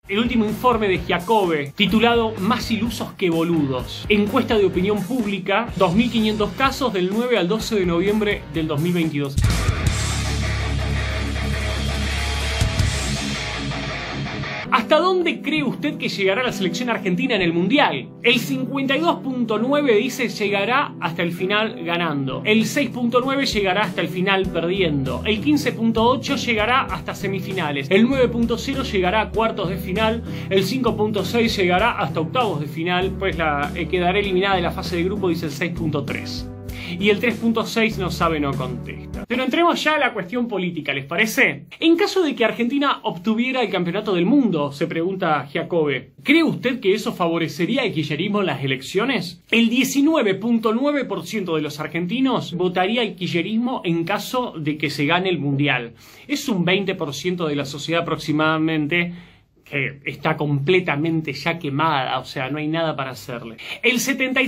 El último informe de Giacobbe, titulado Más ilusos que boludos. Encuesta de opinión pública, 2.500 casos del 9 al 12 de noviembre del 2022. ¿Hasta dónde cree usted que llegará la selección argentina en el Mundial? El 52.9 dice llegará hasta el final ganando. El 6.9 llegará hasta el final perdiendo. El 15.8 llegará hasta semifinales. El 9.0 llegará a cuartos de final. El 5.6 llegará hasta octavos de final. Pues quedará eliminada de la fase de grupo, dice el 6.3. Y el 3.6 no sabe, no contesta. Pero entremos ya a la cuestión política, ¿les parece? En caso de que Argentina obtuviera el campeonato del mundo, se pregunta Giacobbe, ¿cree usted que eso favorecería el kirchnerismo en las elecciones? El 19.9% de los argentinos votaría el kirchnerismo en caso de que se gane el mundial. Es un 20% de la sociedad aproximadamente que está completamente ya quemada, o sea, no hay nada para hacerle. El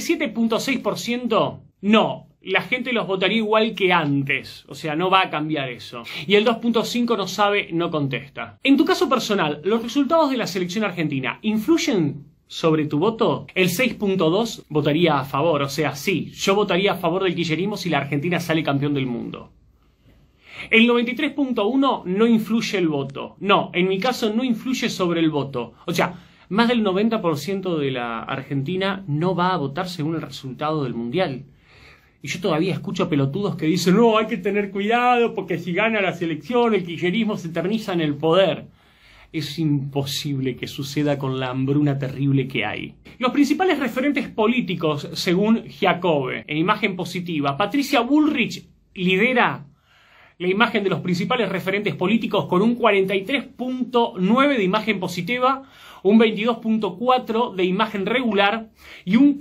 77.6% no. La gente los votaría igual que antes, o sea, no va a cambiar eso. Y el 2.5 no sabe, no contesta. En tu caso personal, ¿los resultados de la selección argentina influyen sobre tu voto? El 6.2 votaría a favor, o sea, sí, yo votaría a favor del kirchnerismo si la Argentina sale campeón del mundo. El 93.1 no influye el voto. No, en mi caso no influye sobre el voto. O sea, más del 90% de la Argentina no va a votar según el resultado del mundial. Y yo todavía escucho a pelotudos que dicen, no, hay que tener cuidado porque si gana la selección el kirchnerismo se eterniza en el poder. Es imposible que suceda con la hambruna terrible que hay. Los principales referentes políticos, según Giacobbe, en imagen positiva, Patricia Bullrich lidera la imagen de los principales referentes políticos con un 43.9 de imagen positiva, un 22.4 de imagen regular y un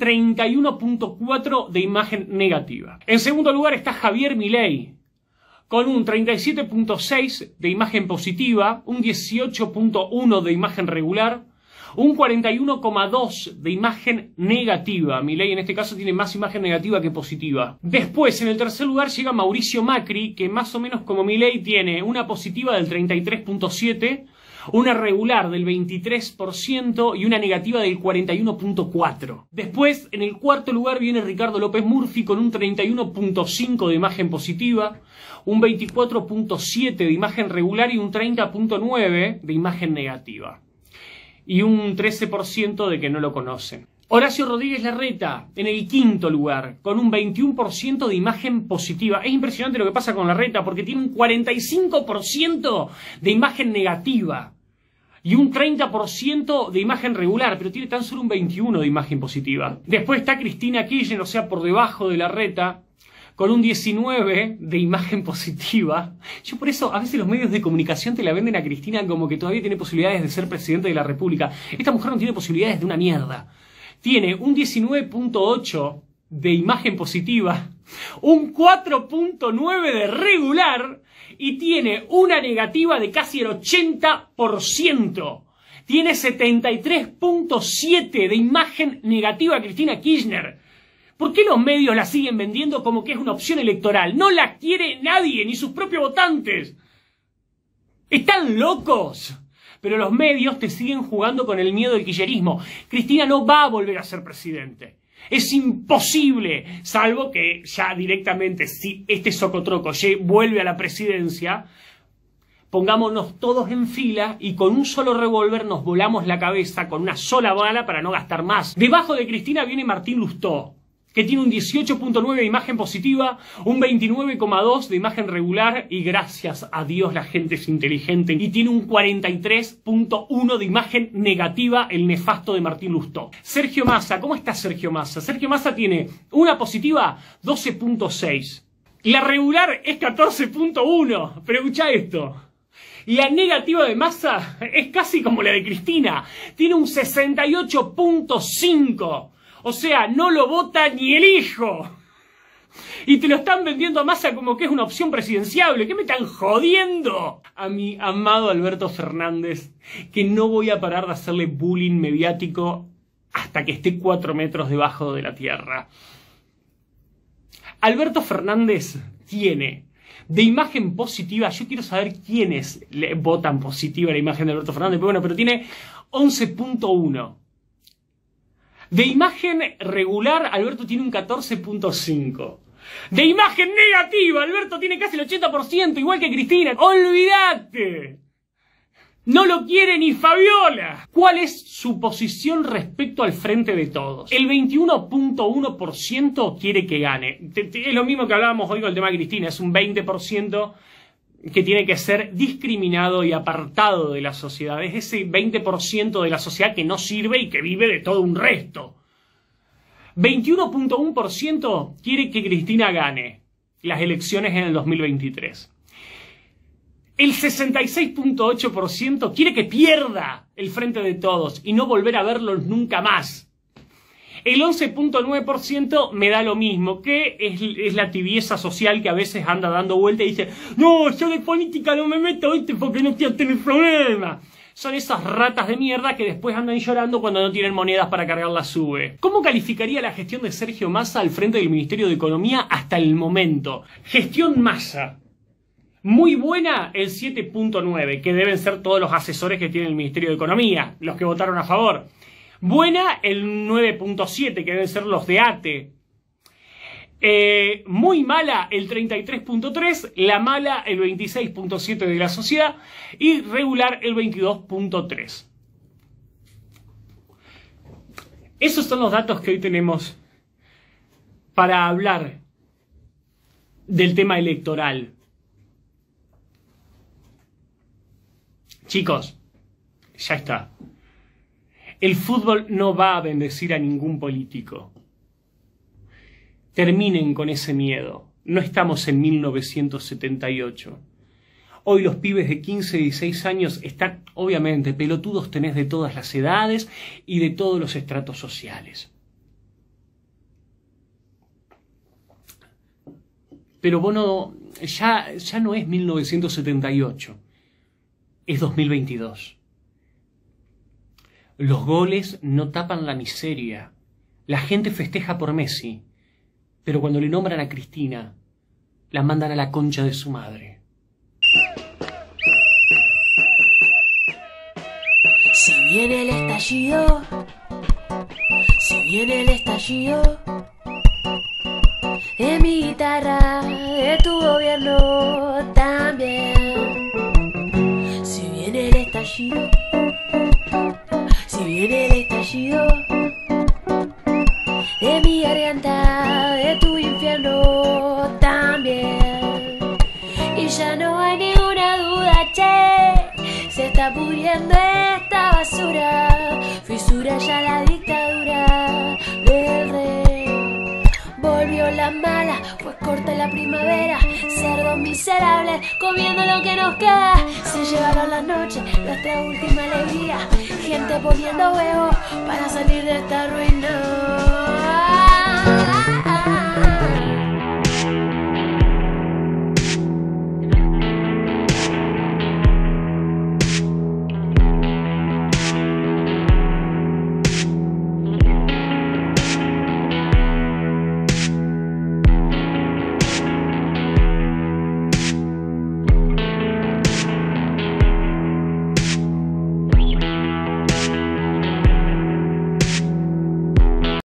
31.4 de imagen negativa. En segundo lugar está Javier Milei, con un 37.6 de imagen positiva, un 18.1 de imagen regular, un 41.2 de imagen negativa. Milei en este caso tiene más imagen negativa que positiva. Después, en el tercer lugar llega Mauricio Macri, que más o menos como Milei tiene una positiva del 33.7, una regular del 23% y una negativa del 41.4. Después, en el cuarto lugar viene Ricardo López Murphy con un 31.5 de imagen positiva, un 24.7 de imagen regular y un 30.9 de imagen negativa. Y un 13% de que no lo conocen. Horacio Rodríguez Larreta en el quinto lugar, con un 21% de imagen positiva. Es impresionante lo que pasa con Larreta porque tiene un 45% de imagen negativa y un 30% de imagen regular, pero tiene tan solo un 21% de imagen positiva. Después está Cristina Kirchner, o sea, por debajo de Larreta, con un 19 de imagen positiva. Yo por eso, a veces los medios de comunicación te la venden a Cristina como que todavía tiene posibilidades de ser presidente de la República. Esta mujer no tiene posibilidades de una mierda. Tiene un 19.8 de imagen positiva, un 4.9 de regular y tiene una negativa de casi el 80%. Tiene 73.7 de imagen negativa Cristina Kirchner. ¿Por qué los medios la siguen vendiendo como que es una opción electoral? No la quiere nadie, ni sus propios votantes. ¿Están locos? Pero los medios te siguen jugando con el miedo del kirchnerismo. Cristina no va a volver a ser presidente. Es imposible, salvo que ya directamente, si este socotroco vuelve a la presidencia, pongámonos todos en fila y con un solo revólver nos volamos la cabeza con una sola bala para no gastar más. Debajo de Cristina viene Martín Lustó, que tiene un 18.9 de imagen positiva, un 29.2 de imagen regular y gracias a Dios la gente es inteligente y tiene un 43.1 de imagen negativa, el nefasto de Martín Lustó. Sergio Massa, ¿cómo está Sergio Massa? Sergio Massa tiene una positiva 12.6. La regular es 14.1, pero escucha esto. La negativa de Massa es casi como la de Cristina, tiene un 68.5. O sea, no lo vota ni el hijo. Y te lo están vendiendo a Massa como que es una opción presidenciable. ¿Qué me están jodiendo? A mi amado Alberto Fernández, que no voy a parar de hacerle bullying mediático hasta que esté 4 metros debajo de la tierra. Alberto Fernández tiene De imagen positiva, yo quiero saber quiénes le votan positiva la imagen de Alberto Fernández, pero bueno, pero tiene 11.1. De imagen regular, Alberto tiene un 14.5. De imagen negativa, Alberto tiene casi el 80%, igual que Cristina. ¡Olvídate! No lo quiere ni Fabiola. ¿Cuál es su posición respecto al Frente de Todos? El 21.1% quiere que gane. Es lo mismo que hablábamos hoy con el tema de Cristina. Es un 20% que tiene que ser discriminado y apartado de la sociedad. Es ese 20% de la sociedad que no sirve y que vive de todo un resto. 21.1% quiere que Cristina gane las elecciones en el 2023. El 66.8% quiere que pierda el Frente de Todos y no volver a verlos nunca más. El 11.9% me da lo mismo, que es la tibieza social que a veces anda dando vuelta y dice: no, yo de política no me meto, ¿viste? Porque no quiero tener problemas. Son esas ratas de mierda que después andan llorando cuando no tienen monedas para cargar la SUBE. ¿Cómo calificaría la gestión de Sergio Massa al frente del Ministerio de Economía hasta el momento? Gestión Massa. Muy buena, el 7.9, que deben ser todos los asesores que tiene el Ministerio de Economía, los que votaron a favor. Buena, el 9.7, que deben ser los de ATE. Muy mala, el 33.3, la mala, el 26.7 de la sociedad, y regular, el 22.3. Esos son los datos que hoy tenemos para hablar del tema electoral. Chicos, ya está. El fútbol no va a bendecir a ningún político. Terminen con ese miedo. No estamos en 1978. Hoy los pibes de 15 y 16 años están, obviamente, pelotudos tenés de todas las edades y de todos los estratos sociales. Pero bueno, ya no es 1978. Es 2022. Los goles no tapan la miseria. La gente festeja por Messi. Pero cuando le nombran a Cristina, la mandan a la concha de su madre. Si viene el estallido, si viene el estallido, de mi guitarra, de tu gobierno también. Si viene el estallido, si viene el estallido, de mi garganta, de tu infierno también. Y ya no hay ninguna duda, che, se está pudriendo esta basura, fisura ya la dictadura del rey. Volvió la mala, pues corta la primavera, cerdos miserables comiendo lo que nos queda. Se llevaron la noche, nuestra última alegría, gente poniendo huevos para salir de esta ruina.